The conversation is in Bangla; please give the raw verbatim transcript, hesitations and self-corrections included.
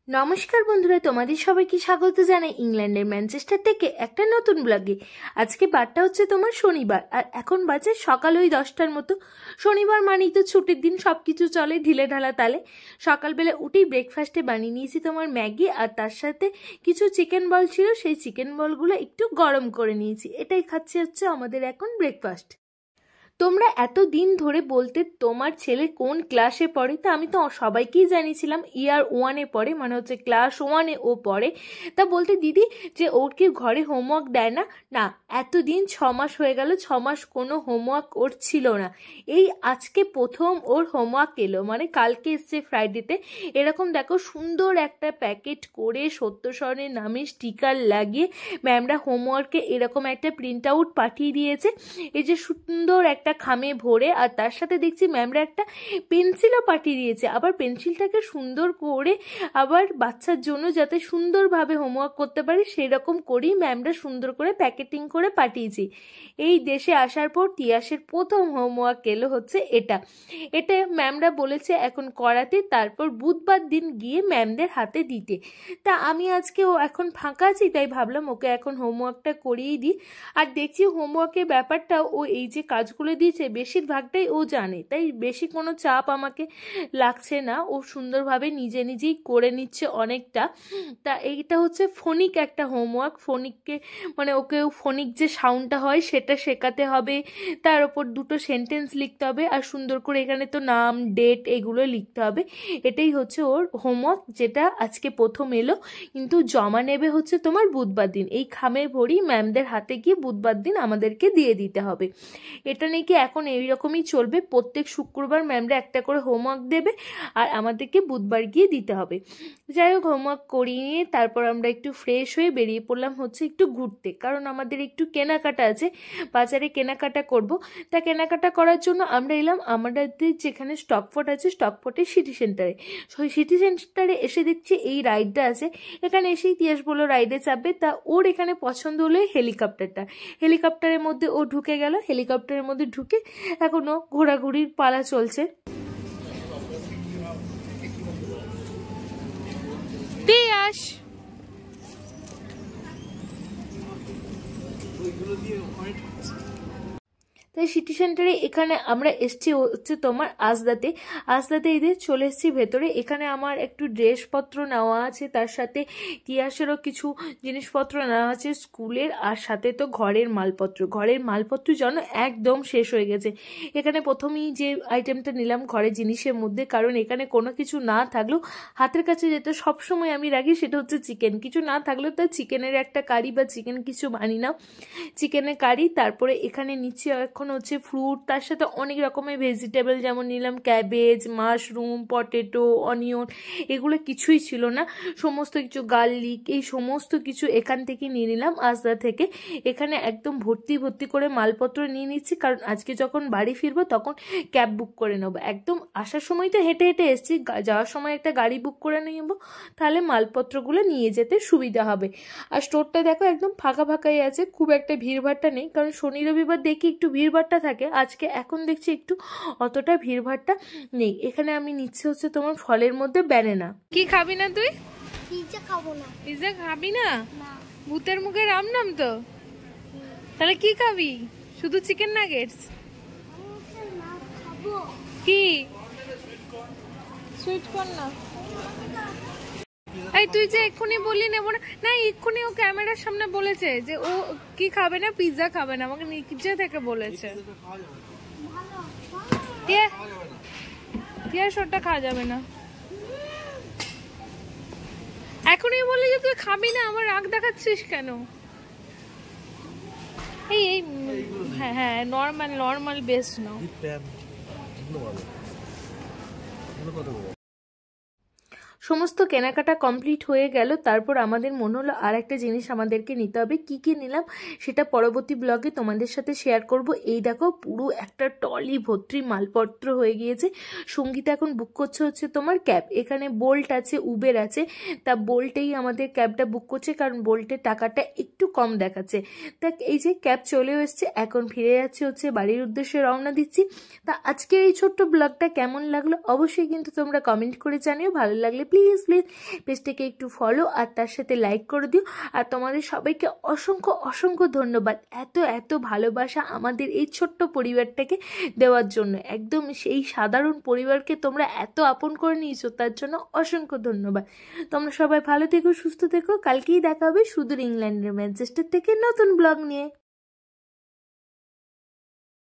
নমস্কার বন্ধুরা, তোমাদের সবাইকে স্বাগত জানাই ইংল্যান্ডের ম্যানচেস্টার থেকে একটা নতুন ব্লগে। আজকে বারটা হচ্ছে তোমার শনিবার, আর এখন বাজে সকাল ওই দশটার মতো। শনিবার মানেই তো ছুটির দিন, সব কিছু চলে ঢিলে ঢালা তালে। সকালবেলা উঠেই ব্রেকফাস্টে বানিয়ে নিয়েছি তোমার ম্যাগি, আর তার সাথে কিছু চিকেন বল ছিল, সেই চিকেন বলগুলো একটু গরম করে নিয়েছি। এটাই খাচ্ছি হচ্ছে আমাদের এখন ব্রেকফাস্ট। তোমরা এত দিন ধরে বলতে তোমার ছেলে কোন ক্লাসে পড়ে, তা আমি তো সবাইকেই জানিয়েছিলাম ইয়ার ওয়ানে পড়ে, মানে হচ্ছে ক্লাস ওয়ানে ও পড়ে। তা বলতে দিদি যে ওর কি ঘরে হোমওয়ার্ক দেয় না? না, এতদিন ছ মাস হয়ে গেল, ছ মাস কোনো হোমওয়ার্ক ওর ছিল না। এই আজকে প্রথম ওর হোমওয়ার্ক এলো, মানে কালকে এসছে ফ্রাইডেতে। এরকম দেখো সুন্দর একটা প্যাকেট করে সত্য স্বর্ণের নামে স্টিকার লাগিয়ে ম্যামরা হোমওয়ার্কে এরকম একটা প্রিন্ট আউট পাঠিয়ে দিয়েছে। এই যে সুন্দর একটা একটা খামে ভরে, আর তার সাথে দেখছি ম্যামরা একটা পেন্সিলও পাঠিয়ে দিয়েছে। আবার পেন্সিলটাকে সুন্দর করে আবার বাচ্চার জন্য যাতে সুন্দরভাবে হোমওয়ার্ক করতে পারে সেরকম করেই ম্যামরা সুন্দর করে প্যাকেটিং করে পাঠিয়েছি। এই দেশে আসার পর তিয়াসের প্রথম হোমওয়ার্ক এলো হচ্ছে এটা। এটা ম্যামরা বলেছে এখন করাতে, তারপর বুধবার দিন গিয়ে ম্যামদের হাতে দিতে। তা আমি আজকে ও এখন ফাঁকা আছি, তাই ভাবলাম ওকে এখন হোমওয়ার্কটা করিয়েই দিই। আর দেখছি হোমওয়ার্কের ব্যাপারটা ও এই যে কাজগুলো দিয়েছে বেশিরভাগটাই ও জানে, তাই বেশি কোনো চাপ আমাকে লাগছে না। ও সুন্দরভাবে নিজে নিজেই করে নিচ্ছে অনেকটা। তা এইটা হচ্ছে ফোনিক একটা হোমওয়ার্ক। ফোনিককে মানে ওকে ফোনিক যে সাউন্ডটা হয় সেটা শেখাতে হবে, তার ওপর দুটো সেন্টেন্স লিখতে হবে, আর সুন্দর করে এখানে তো নাম ডেট এগুলো লিখতে হবে। এটাই হচ্ছে ওর হোমওয়ার্ক, যেটা আজকে প্রথম এলো। কিন্তু জমা নেবে হচ্ছে তোমার বুধবার দিন। এই খামে ভরি ম্যামদের হাতে গিয়ে বুধবার দিন আমাদেরকে দিয়ে দিতে হবে। এটা নাকি এখন এইরকমই চলবে, প্রত্যেক শুক্রবার ম্যামরা একটা করে হোমওয়ার্ক দেবে আর আমাদেরকে বুধবার গিয়ে দিতে হবে। যাই হোক, হোমওয়ার্ক করিয়ে নিয়ে তারপর আমরা একটু ফ্রেশ হয়ে বেরিয়ে পড়লাম হচ্ছে একটু ঘুরতে, কারণ আমাদের একটু কেনাকাটা আছে, বাজারে কেনাকাটা করব। তা কেনাকাটা করার জন্য আমরা এলাম আমাদের যেখানে স্টকফোর্ড আছে, স্টকফোর্ডের সিটি সেন্টারে। সেই সিটি সেন্টারে এসে দেখছি এই রাইডটা আছে। এখানে এসেই তিয়াস বললো রাইডে চাপবে। তা ওর এখানে পছন্দ হলো হেলিকপ্টারটা। হেলিকপ্টারের মধ্যে ও ঢুকে গেল। হেলিকপ্টারের মধ্যে ঢুকে এখনো ঘোরাঘুরির পালা চলছে। তিয়াস তাই সিটি সেন্টারে এখানে আমরা এসছি হচ্ছে তোমার আজদাতে। আজদাতে এদের চলে এসছি ভেতরে। এখানে আমার একটু ড্রেসপত্র নেওয়া আছে, তার সাথে তিয়াসেরও কিছু জিনিসপত্র নেওয়া আছে স্কুলের, আর সাথে তো ঘরের মালপত্র। ঘরের মালপত্র যেন একদম শেষ হয়ে গেছে। এখানে প্রথমেই যে আইটেমটা নিলাম ঘরের জিনিসের মধ্যে, কারণ এখানে কোনো কিছু না থাকলেও হাতের কাছে যেটা সবসময় আমি রাখি সেটা হচ্ছে চিকেন। কিছু না থাকলেও তার চিকেনের একটা কারি বা চিকেন কিছু বানিয়ে নাও, চিকেনের কারি। তারপরে এখানে নিচে এখন হচ্ছে ফ্রুট, তার সাথে অনেক রকমের ভেজিটেবল, যেমন নিলাম ক্যাবেজ, মাশরুম, পটেটো, অনিয়ন। এগুলো কিছুই ছিল না, সমস্ত কিছু গার্লিক, এই সমস্ত কিছু এখান থেকে নিয়ে নিলাম আজদা থেকে। এখানে একদম ভর্তি ভর্তি করে মালপত্র নিয়ে নিচ্ছি, কারণ আজকে যখন বাড়ি ফিরবো তখন ক্যাব বুক করে নেবো। একদম আসার সময় তো হেঁটে হেঁটে এসছি, যাওয়ার সময় একটা গাড়ি বুক করে নেবো, তাহলে মালপত্রগুলো নিয়ে যেতে সুবিধা হবে। আর স্টোরটা দেখো একদম ফাঁকা ফাঁকাই আছে, খুব একটা ভিড়ভাট্টা নেই, কারণ শনি রবিবার দেখি একটু ভিড়ভাট্টা থাকে। আজকে এখন দেখছি একটু অতটা ভিড়ভাট্টা নেই। এখানে আমি নিচ্ছে হচ্ছে তোমার ফলের মধ্যে ব্যানানা। কি খাবি না তুই? পিজ্জা খাবো না। পিজ্জা খাবি না? ভূতের মুখে রাম নাম তো। তাহলে কি খাবি? শুধু চিকেন নাগেটস? কি সুইট কর্ন? না এই তুই যে এক্ষুনি বললি নেবো না, না এক্ষুনি ও ক্যামেরার সামনে বলেছে যে ও কি খাবে না, পিৎজা খাবে না, আমাকে নিচে থেকে বলেছে। ওটা খাওয়া যাবে না। এখনই বললি যে তুই খাবি না, আমার রাগ দেখাচ্ছিস কেন? এই এই হ্যাঁ হ্যাঁ নর্মাল নর্মাল বেস্ট নাও। সমস্ত কেনাকাটা কমপ্লিট হয়ে গেল। তারপর আমাদের মনে হলো আর একটা জিনিস আমাদেরকে নিতে হবে। কি কি নিলাম সেটা পরবর্তী ব্লগে তোমাদের সাথে শেয়ার করব। এই দেখো পুরো একটা টলি ভর্তি মালপত্র হয়ে গিয়েছে। সঙ্গীতা এখন বুক করছে হচ্ছে তোমার ক্যাব। এখানে বোল্ট আছে, উবের আছে, তা বোল্টেই আমাদের ক্যাবটা বুক করছে, কারণ বোল্টের টাকাটা একটু কম দেখাচ্ছে। তা এই যে ক্যাব চলেও এসছে, এখন ফিরে যাচ্ছে হচ্ছে বাড়ির উদ্দেশ্যে রওনা দিচ্ছি। তা আজকের এই ছোট্ট ব্লগটা কেমন লাগলো অবশ্যই কিন্তু তোমরা কমেন্ট করে জানিও। ভালো লাগলে প্লিজ প্লিজ পেজটাকে একটু ফলো আর তার সাথে লাইক করে দিও। আর তোমাদের সবাইকে অসংখ্য অসংখ্য ধন্যবাদ এত এত ভালোবাসা আমাদের এই ছোট্ট পরিবারটাকে দেওয়ার জন্য। একদম সেই সাধারণ পরিবারকে তোমরা এত আপন করে নিয়েছো, তার জন্য অসংখ্য ধন্যবাদ। তোমরা সবাই ভালো থেকো, সুস্থ থেকো। কালকেই দেখা হবে সুদূর ইংল্যান্ডের ম্যানচেস্টার থেকে নতুন ব্লগ নিয়ে।